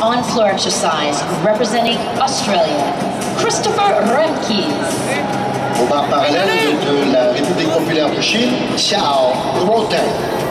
on floor exercise representing Australia, Christopher Remkes. Au bar parallèle de la République populaire de Chine, Xiao Ruoteng.